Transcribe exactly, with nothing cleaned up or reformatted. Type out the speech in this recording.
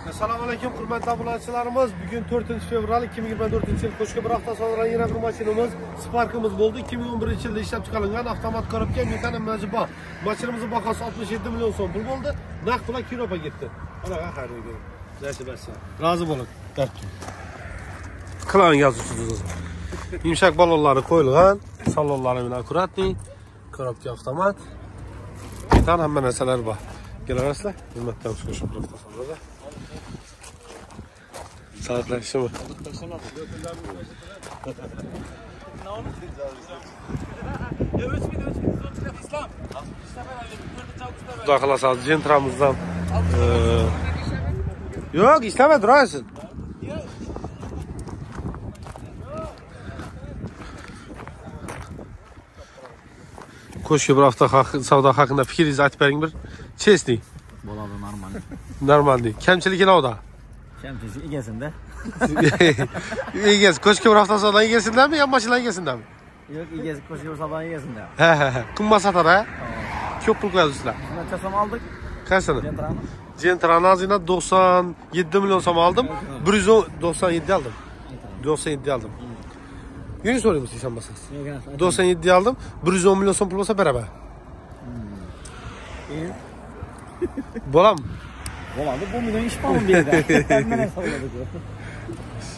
Assalomu alaykum hurmatli obunachilarimiz. Bugun to'rtinchi fevral ikki ming yigirma to'rtinchi yil qo'shga bir hafta so'ngan yana bir mashinamiz Spark'imiz bo'ldi. ikki ming o'n birinchi yilda ishlab chiqarilgan avtomat korobka mexanik bor. Mashinamizning bahosi oltmish yetti million so'm pul bo'ldi. Naqd pul Yevropa ketdi. Mana xayrli kun. Nasibasi. Rozi bo'ling. Klan yozuvchisiz. Yumshoq balonlari qo'yilgan, salonlari bilan akkuratni, korobka avtomat. Bitan hamma narsalar bor. Kelasizlar, hurmatli qo'shga bir hafta so'ngan. Saatlaşımı. Dakla sağ centramızdan. Yok isteme durasın. Koşuyor bir hafta hak, savda hakkında fikir aytib bering bir. Chesni. Bo'ladi normal. Normal değil. Kemçilik ne o da? Kemçilik egasinde. Egasi ko'chki bir hafta so'dan egasindanmi yo mashina egasindanmi? Yo'q, egasi ko'chki bir so'dan egasinde. He he he. Qimmat satar ha? Ko'p pul qo'yasizlar. Qancha so'm oldik? Qanchani? Gentrani. Gentrani azina doksan yetti million so'm aldım. bir yuz doksan yetti aldım. doksan yetti aldım. Yeni soruyormuş ishonmasangiz. doksan yetti aldım. bir yuz o'n million so'm pul bo'lsa beraber. Bo'lam. Bo'ladi, bu million ish qoldi bu yerda. Hamma narsa bo'ladi.